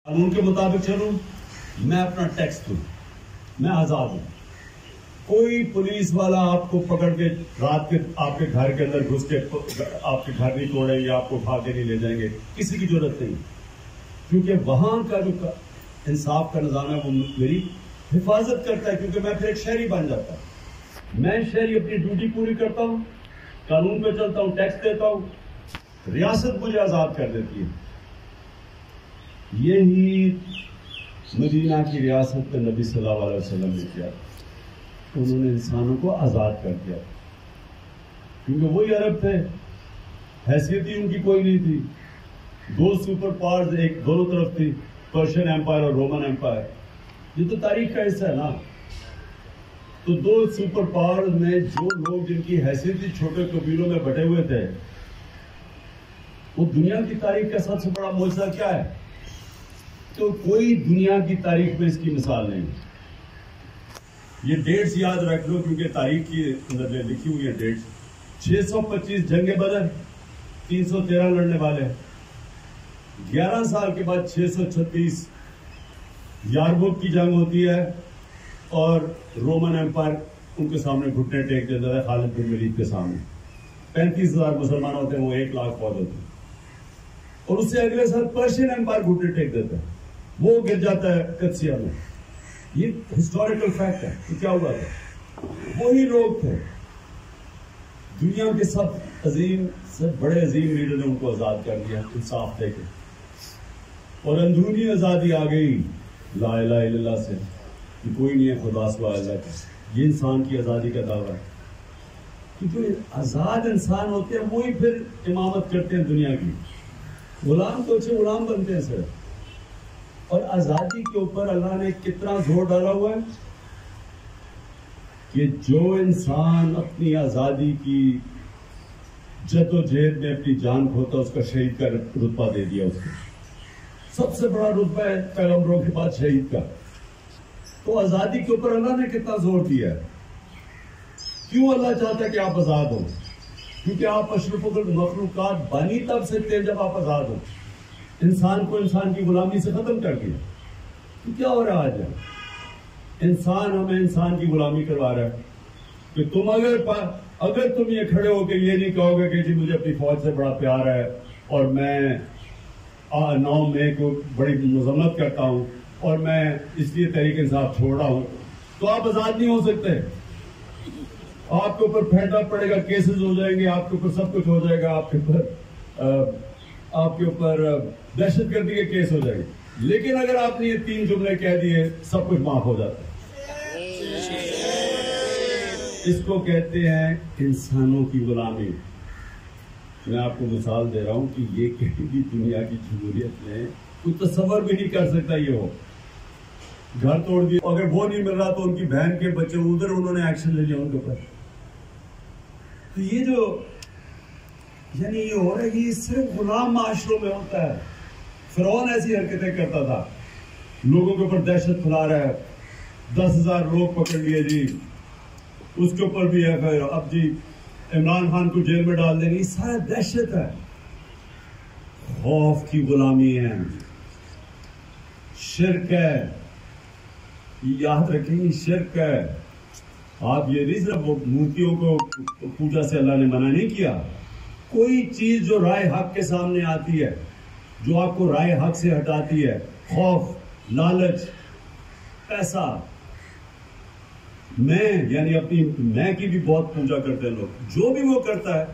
قانون کے مطابق چلوں، میں اپنا ٹیکس دوں، میں آزاد ہوں۔ کوئی پولیس والا آپ کو پکڑ کے رات کے آپ کے گھر کے اندر گھس کے آپ کے گھر نہیں توڑیں گے، آپ کو اٹھا کے نہیں لے جائیں گے، کسی کی ضرورت نہیں، کیونکہ وہاں کا جو انصاف کا نظام ہے وہ میری حفاظت کرتا ہے، کیونکہ میں پھر ایک شہری بن جاتا ہوں۔ میں شہری اپنی ڈیوٹی پوری کرتا ہوں، قانون پہ چلتا ہوں، ٹیکس دیتا ہوں، ریاست مجھے آزاد کر دیتی ہے۔ یہی مدینہ کی ریاست میں نبی صلی اللہ علیہ وسلم نے کیا، انہوں نے انسانوں کو آزاد کر دیا، کیونکہ وہی عرب تھے، حیثیت ہی ان کی کوئی نہیں تھی۔ دو سپر پاورز ایک دونوں طرف تھی، پرشین ایمپائر اور رومن ایمپائر۔ یہ تو تاریخ کا حصہ ہے نا۔ تو دو سپر پاورز میں جو لوگ جن کی حیثیت ہی چھوٹے قبیلوں میں بٹے ہوئے تھے، وہ دنیا کی تاریخ کا سب سے بڑا معجزہ کیا ہے؟ تو کوئی دنیا کی تاریخ میں اس کی مثال نہیں۔ یہ ڈیٹس یاد رکھ لو، کیونکہ تاریخ کی اندر لکھی ہوئی ہے ڈیٹس۔ 625 جنگ بدر، 313 لڑنے والے، 11 سال کے بعد 636 یارموک کی جنگ ہوتی ہے، اور رومن ایمپائر ان کے سامنے گھٹنے ٹیک دیتا ہے خالد بن ولید کے سامنے۔ 35,000 مسلمان ہوتے ہیں، وہ 1 لاکھ فوج ہوتے ہیں، اور اس سے اگلے سال پرشین ایمپائر گھٹنے ٹیک دیتا ہے، وہ گر جاتا ہے قدسیہ میں۔ یہ ہسٹوریکل فیکٹ ہے کہ کیا ہوا تھا۔ وہی لوگ تھے، دنیا کے سب بڑے عظیم لیڈر نے ان کو آزاد کر دیا انصاف دے کے، اور اندرونی آزادی آ گئی لا الہ الا اللہ سے کہ کوئی نہیں ہے خدا سوا اللہ کا۔ یہ انسان کی آزادی کا دعویٰ ہے، کیونکہ آزاد انسان ہوتے ہیں وہی پھر امامت کرتے ہیں دنیا کی۔ غلام تو اچھے غلام بنتے ہیں سر۔ اور آزادی کے اوپر اللہ نے کتنا زور ڈالا ہوا ہے کہ جو انسان اپنی آزادی کی جد و جہد میں اپنی جان کھوتا اس کا شہید کا رتبہ دے دیا۔ اس کو سب سے بڑا رتبہ ہے پیغمبروں کے بعد شہید کا۔ تو آزادی کے اوپر اللہ نے کتنا زور دیا ہے۔ کیوں اللہ چاہتا ہے کہ آپ آزاد ہوں؟ کیونکہ آپ اشرف المخلوقات بانی تب سکتے ہیں جب آپ آزاد ہوں۔ انسان کو انسان کی غلامی سے ختم کر دیا۔ تو کیا ہو رہا ہے آج؟ انسان ہمیں انسان کی غلامی کروا رہا ہے کہ تم اگر تم یہ کھڑے ہو کے یہ نہیں کہو گے کہ جی مجھے اپنی فوج سے بڑا پیار ہے اور میں 9 مئی کو بڑی مذمت کرتا ہوں اور میں اس لیے تحریک انصاف چھوڑ رہا ہوں، تو آپ آزاد نہیں ہو سکتے۔ آپ کے اوپر پھینٹا پڑے گا، کیسز ہو جائیں گے، آپ کے اوپر سب کچھ ہو جائے گا، آپ کے اوپر دہشت گردی کے کیس ہو جائے گے۔ لیکن اگر آپ نے یہ 3 جملے کہہ دیے سب کچھ معاف ہو جاتا ہے۔ اس کو کہتے ہیں انسانوں کی غلامی۔ میں آپ کو مثال دے رہا ہوں کہ یہ کہیں بھی دنیا کی جمہوریت میں کوئی تصور بھی نہیں کر سکتا یہ ہو۔ گھر توڑ دیا، اگر وہ نہیں مل رہا تو ان کی بہن کے بچے ادھر انہوں نے ایکشن لے لیا ان کے اوپر۔ تو یہ جو یعنی یہ ہو رہا ہے، یہ صرف غلام معاشروں میں ہوتا ہے۔ فرعون ایسی حرکتیں کرتا تھا، لوگوں کے اوپر دہشت پھیلا رہا ہے، 10,000 لوگ پکڑ لیے جی، اس کے اوپر بھی ہے، اب جی عمران خان کو جیل میں ڈال دیں گے۔ یہ سارا دہشت ہے، خوف کی غلامی ہے، شرک ہے۔ یاد رکھیں یہ شرک ہے۔ آپ یہ نہیں صرف مورتیوں کو پوجا سے اللہ نے منع نہیں کیا، کوئی چیز جو رائے حق کے سامنے آتی ہے، جو آپ کو رائے حق سے ہٹاتی ہے، خوف، لالچ، پیسہ، یعنی اپنی میں کی بھی بہت پوجا کرتے ہیں لوگ، جو بھی وہ کرتا ہے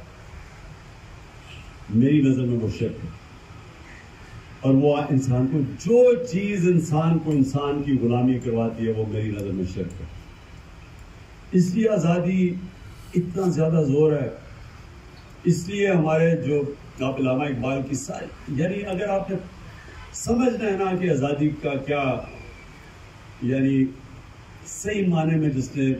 میری نظر میں وہ شرک ہے۔ اور وہ انسان کو جو چیز انسان کو انسان کی غلامی کرواتی ہے وہ میری نظر میں شرک ہے۔ اس لیے آزادی اتنا زیادہ زور ہے، اس لیے ہمارے جو آپ علامہ اقبال کی یعنی اگر آپ نے سمجھنا ہے نا کہ آزادی کا کیا، یعنی صحیح معنی میں جس نے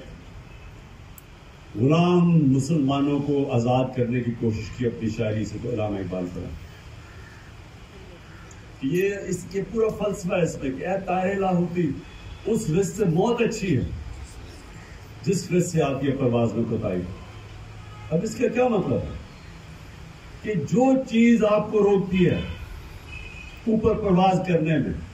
غلام مسلمانوں کو آزاد کرنے کی کوشش کی اپنی شاعری سے، تو علامہ اقبال پر یہ اس کے پورا فلسفہ اس میں کہ اے طائر لاہوتی، اس رزق سے موت اچھی ہے جس رزق سے آتی ہے پرواز میں کوتاہی۔ اب اس کا کیا مطلب ہے کہ جو چیز آپ کو روکتی ہے اوپر پرواز کرنے میں،